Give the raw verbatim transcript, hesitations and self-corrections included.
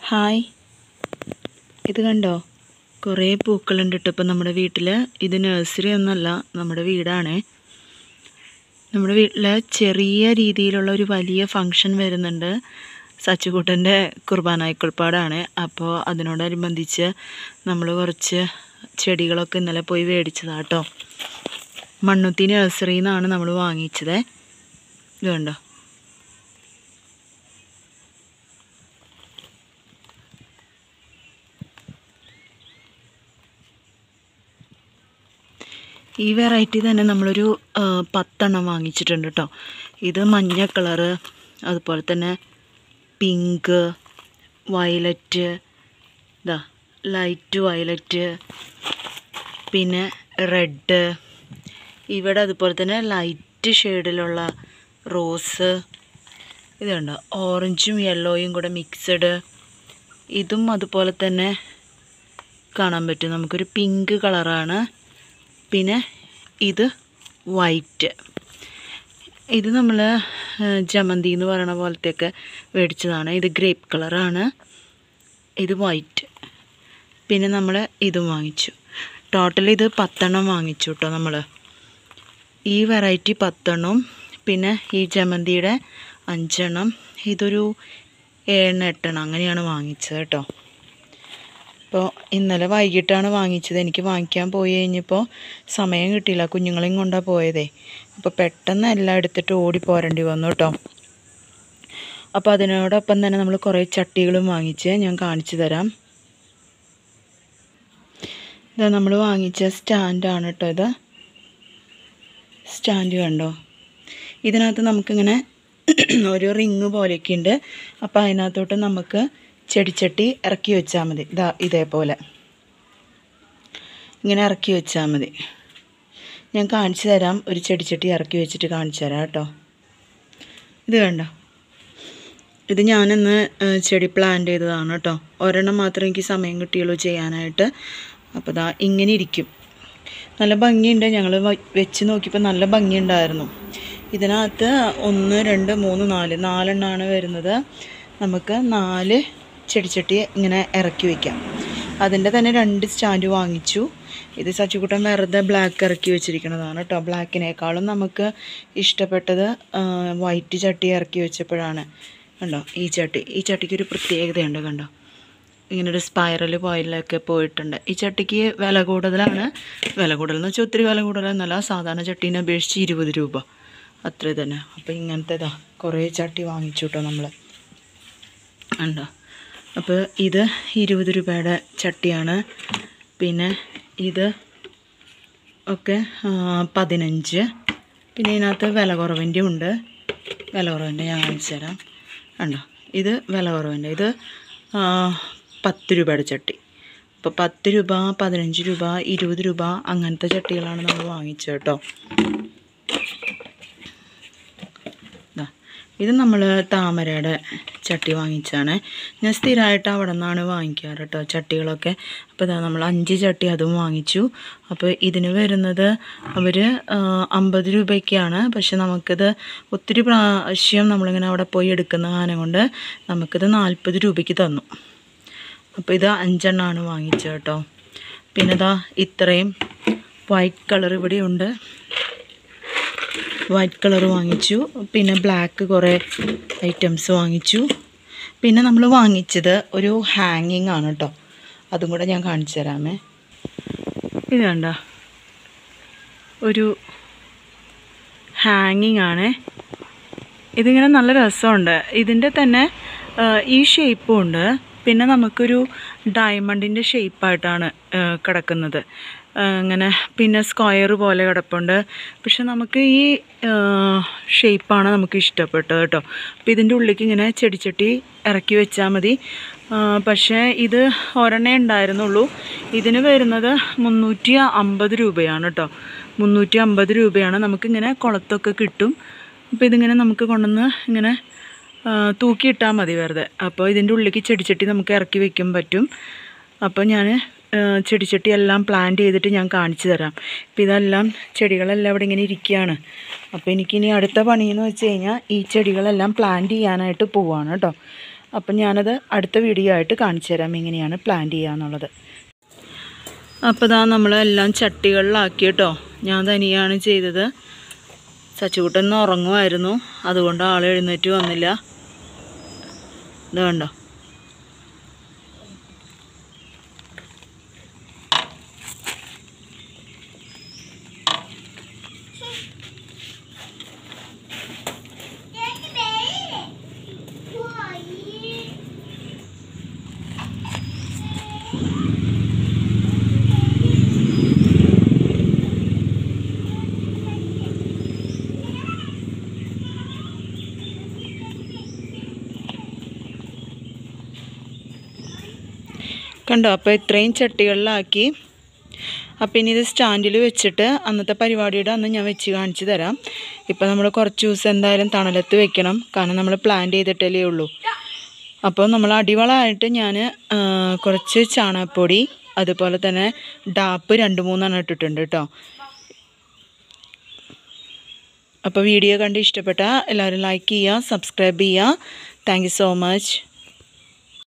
Hi, ഇത് കണ്ടോ? കുറേ പൂക്കളുണ്ട് കേട്ടോ ഇപ്പം നമ്മുടെ വീട്ടിൽ. ഇത് നഴ്സറി ഒന്നുമല്ല, നമ്മുടെ വീടാണ്. നമ്മുടെ വീട്ടിൽ ചെറിയ രീതിയിലുള്ള ഒരു വലിയ ഫങ്ഷൻ വരുന്നുണ്ട്. സച്ചുകുട്ടൻ്റെ കുർബാനായിക്കുൾപ്പാടാണ്. അപ്പോൾ അതിനോടനുബന്ധിച്ച് നമ്മൾ കുറച്ച് ചെടികളൊക്കെ ഇന്നലെ പോയി മേടിച്ചതാണ് കേട്ടോ. മണ്ണുത്തി നഴ്സറിയിൽ നിന്നാണ് നമ്മൾ വാങ്ങിച്ചത്. ഇത് കണ്ടോ? ഈ വെറൈറ്റി തന്നെ നമ്മളൊരു പത്തെണ്ണം വാങ്ങിച്ചിട്ടുണ്ട് കേട്ടോ. ഇത് മഞ്ഞ കളറ്, അതുപോലെ തന്നെ പിങ്ക്, വയലറ്റ്, ഇതാ ലൈറ്റ് വയലറ്റ്, പിന്നെ റെഡ്, ഇവിടെ അതുപോലെ തന്നെ ലൈറ്റ് ഷെയ്ഡിലുള്ള റോസ്, ഇതുണ്ട് ഓറഞ്ചും യെല്ലോയും കൂടെ മിക്സഡ്. ഇതും അതുപോലെ തന്നെ കാണാൻ പറ്റും, നമുക്കൊരു പിങ്ക് കളറാണ്. പിന്നെ ഇത് വൈറ്റ്, ഇത് നമ്മൾ ജമന്തി എന്ന് പറയുന്ന പോലത്തെയൊക്കെ മേടിച്ചതാണ്. ഇത് ഗ്രേപ്പ് കളറാണ്, ഇത് വൈറ്റ്. പിന്നെ നമ്മൾ ഇതും വാങ്ങിച്ചു. ടോട്ടൽ ഇത് പത്തെണ്ണം വാങ്ങിച്ചു കേട്ടോ നമ്മൾ. ഈ വെറൈറ്റി പത്തെണ്ണം, പിന്നെ ഈ ജമന്തിയുടെ അഞ്ചെണ്ണം, ഇതൊരു ഏഴെണ്ണം എട്ടെണ്ണം അങ്ങനെയാണ് വാങ്ങിച്ചത് കേട്ടോ. അപ്പോൾ ഇന്നലെ വൈകിട്ടാണ് വാങ്ങിച്ചത്. എനിക്ക് വാങ്ങിക്കാൻ പോയി കഴിഞ്ഞപ്പോൾ സമയം കിട്ടിയില്ല, കുഞ്ഞുങ്ങളെയും കൊണ്ടാണ് പോയതേ. അപ്പോൾ പെട്ടെന്ന് എല്ലാം എടുത്തിട്ട് ഓടി പോരേണ്ടി വന്നു കേട്ടോ. അപ്പോൾ അതിനോടൊപ്പം തന്നെ നമ്മൾ കുറേ ചട്ടികളും വാങ്ങിച്ച് ഞാൻ കാണിച്ചു തരാം. ഇതാ നമ്മൾ വാങ്ങിച്ച സ്റ്റാൻഡാണ് കേട്ടോ. ഇത് സ്റ്റാൻഡ് കണ്ടോ? ഇതിനകത്ത് നമുക്കിങ്ങനെ ഒരു റിങ് പോലെയൊക്കെ ഉണ്ട്. അപ്പോൾ അതിനകത്തോട്ട് നമുക്ക് ചെടിച്ചട്ടി ഇറക്കി വെച്ചാൽ മതി. ഇതാ ഇതേപോലെ ഇങ്ങനെ ഇറക്കി വെച്ചാൽ മതി. ഞാൻ കാണിച്ചു തരാം, ഒരു ചെടിച്ചട്ടി ഇറക്കി വെച്ചിട്ട് കാണിച്ചു തരാം കേട്ടോ. ഇത് കണ്ടോ? ഇത് ഞാനിന്ന് ചെടി പ്ലാന്റ് ചെയ്തതാണ് കേട്ടോ. ഒരെണ്ണം മാത്രമേ എനിക്ക് സമയം കിട്ടിയുള്ളൂ ചെയ്യാനായിട്ട്. അപ്പോൾ ഇതാ ഇങ്ങനെ ഇരിക്കും, നല്ല ഭംഗിയുണ്ട്. ഞങ്ങൾ വെച്ച് നോക്കിയപ്പോൾ നല്ല ഭംഗിയുണ്ടായിരുന്നു. ഇതിനകത്ത് ഒന്ന് രണ്ട് മൂന്ന് നാല് നാലെണ്ണമാണ് വരുന്നത്. നമുക്ക് നാല് ചെടിച്ചട്ടി ഇങ്ങനെ ഇറക്കി വയ്ക്കാം. അതിൻ്റെ തന്നെ രണ്ട് സ്റ്റാൻഡ് വാങ്ങിച്ചു. ഇത് സച്ചുകുട്ടൻ വെറുതെ ബ്ലാക്ക് ഇറക്കി വെച്ചിരിക്കുന്നതാണ് കേട്ടോ. ബ്ലാക്കിനേക്കാളും നമുക്ക് ഇഷ്ടപ്പെട്ടത് വൈറ്റ് ചട്ടി ഇറക്കി വെച്ചപ്പോഴാണ്. കണ്ടോ ഈ ചട്ടി? ഈ ചട്ടിക്ക് ഒരു പ്രത്യേകതയുണ്ട് കണ്ടോ, ഇങ്ങനൊരു സ്പൈറൽ പോയിലൊക്കെ പോയിട്ടുണ്ട്. ഈ ചട്ടിക്ക് വില കൂടുതലാണ്. വില കൂടുതലെന്ന് വെച്ചാൽ ഒത്തിരി വില കൂടുതലെന്നല്ല, സാധാരണ ചട്ടീനെ അപേക്ഷിച്ച് ഇരുപത് രൂപ അത്ര തന്നെ. അപ്പോൾ ഇങ്ങനത്തേതാ കുറേ ചട്ടി വാങ്ങിച്ചു കേട്ടോ നമ്മൾ. ഉണ്ടോ? അപ്പോൾ ഇത് ഇരുപത് രൂപയുടെ ചട്ടിയാണ്. പിന്നെ ഇത് ഒക്കെ പതിനഞ്ച്. പിന്നെ ഇതിനകത്ത് വില കുറവിൻ്റെ ഉണ്ട്. വില കുറവിൻ്റെ ഞാൻ കാണിച്ചു തരാം. ഉണ്ടോ? ഇത് വില കുറവിൻ്റെ, ഇത് പത്ത് രൂപയുടെ ചട്ടി. അപ്പോൾ പത്ത് രൂപ, പതിനഞ്ച് രൂപ, ഇരുപത് രൂപ അങ്ങനത്തെ ചട്ടികളാണ് നമ്മൾ വാങ്ങിച്ചത് കേട്ടോ. ഇത് നമ്മൾ താമരയുടെ ചട്ടി വാങ്ങിച്ചാണ്. ഞാൻ സ്ഥിരമായിട്ട് അവിടെ നിന്നാണ് വാങ്ങിക്കാറ് കേട്ടോ ചട്ടികളൊക്കെ. അപ്പോൾ ഇതാ നമ്മൾ അഞ്ച് ചട്ടി അതും വാങ്ങിച്ചു. അപ്പോൾ ഇതിന് വരുന്നത് അവർ അമ്പത് രൂപയ്ക്കാണ്. പക്ഷെ നമുക്കിത് ഒത്തിരി പ്രാവശ്യം നമ്മളിങ്ങനെ അവിടെ പോയി എടുക്കുന്ന കാരണം കൊണ്ട് നമുക്കിത് നാൽപ്പത് രൂപയ്ക്ക് തന്നു. അപ്പോൾ ഇത് അഞ്ചെണ്ണമാണ് വാങ്ങിച്ചത് കേട്ടോ. പിന്നെ ഇതാ ഇത്രയും വൈറ്റ് കളർ ഇവിടെയുണ്ട്, വൈറ്റ് കളർ വാങ്ങിച്ചു. പിന്നെ ബ്ലാക്ക് കുറേ ഐറ്റംസ് വാങ്ങിച്ചു. പിന്നെ നമ്മൾ വാങ്ങിച്ചത് ഒരു ഹാങ്ങിങ് ആണ് കേട്ടോ. അതും കൂടെ ഞാൻ കാണിച്ചു തരാമേ. ഇത് കണ്ടോ? ഒരു ഹാങ്ങിങ് ആണ്. ഇതിങ്ങനെ നല്ല രസമുണ്ട്. ഇതിൻ്റെ തന്നെ ഈ ഷേപ്പും ഉണ്ട്. പിന്നെ നമുക്കൊരു ഡയമണ്ടിൻ്റെ ഷേപ്പായിട്ടാണ് കിടക്കുന്നത് ഇങ്ങനെ. പിന്നെ സ്ക്വയർ പോലെ കിടപ്പുണ്ട്. പക്ഷെ നമുക്ക് ഈ ഷേപ്പാണ് നമുക്ക് ഇഷ്ടപ്പെട്ടത് കേട്ടോ. അപ്പോൾ ഇതിൻ്റെ ഉള്ളിലേക്ക് ഇങ്ങനെ ചെടിച്ചട്ടി ഇറക്കി വെച്ചാൽ മതി. പക്ഷേ ഇത് ഒരെണ്ണേ ഉണ്ടായിരുന്നുള്ളൂ. ഇതിന് വരുന്നത് മുന്നൂറ്റി അമ്പത് രൂപയാണ് കേട്ടോ. മുന്നൂറ്റി അമ്പത് രൂപയാണ്. നമുക്കിങ്ങനെ കുളത്തൊക്കെ കിട്ടും. അപ്പോൾ ഇതിങ്ങനെ നമുക്ക് കൊണ്ടുവന്ന് ഇങ്ങനെ തൂക്കിയിട്ടാൽ മതി വെറുതെ. അപ്പോൾ ഇതിൻ്റെ ഉള്ളിലേക്ക് ചെടിച്ചട്ടി നമുക്ക് ഇറക്കി വയ്ക്കാൻ പറ്റും. അപ്പോൾ ഞാൻ ചെടിച്ചട്ടി എല്ലാം പ്ലാന്റ് ചെയ്തിട്ട് ഞാൻ കാണിച്ചു തരാം. അപ്പോൾ ഇതെല്ലാം ചെടികളെല്ലാം ഇവിടെ ഇങ്ങനെ ഇരിക്കുകയാണ്. അപ്പോൾ എനിക്കിനി അടുത്ത പണിയെന്ന് വെച്ച് കഴിഞ്ഞാൽ ഈ ചെടികളെല്ലാം പ്ലാന്റ് ചെയ്യാനായിട്ട് പോവുകയാണ് കേട്ടോ. അപ്പം ഞാനത് അടുത്ത വീഡിയോ ആയിട്ട് കാണിച്ചു തരാം എങ്ങനെയാണ് പ്ലാന്റ് ചെയ്യുക എന്നുള്ളത്. അപ്പോൾ ഇതാ നമ്മളെല്ലാം ചട്ടികളിലാക്കി കേട്ടോ. ഞാൻ തനിയാണ് ചെയ്തത്. സച്ചുകുട്ടൻ ഉറങ്ങുമായിരുന്നു, അതുകൊണ്ട് ആൾ എഴുന്നേറ്റ് വന്നില്ല. ഇത് കണ്ടോ. കണ്ടോ. അപ്പോൾ ഇത്രയും ചട്ടികളിലാക്കി. അപ്പോൾ ഇനി ഇത് സ്റ്റാൻഡിൽ വെച്ചിട്ട് അന്നത്തെ പരിപാടിയുടെ അന്ന് ഞാൻ വെച്ച് കാണിച്ചു തരാം. ഇപ്പോൾ നമ്മൾ കുറച്ച് ദിവസം എന്തായാലും തണലത്ത് വെക്കണം, കാരണം നമ്മൾ പ്ലാന്റ് ചെയ്തിട്ടല്ലേ ഉള്ളൂ. അപ്പോൾ നമ്മൾ അടിവളമായിട്ട് ഞാൻ കുറച്ച് ചാണകപ്പൊടി, അതുപോലെ തന്നെ ഡാപ്പ് രണ്ട് മൂന്നെണ്ണം ഇട്ടിട്ടുണ്ട് കേട്ടോ. അപ്പോൾ വീഡിയോ കണ്ട് ഇഷ്ടപ്പെട്ടാൽ എല്ലാവരും ലൈക്ക് ചെയ്യുക, സബ്സ്ക്രൈബ് ചെയ്യുക. Thank you so much.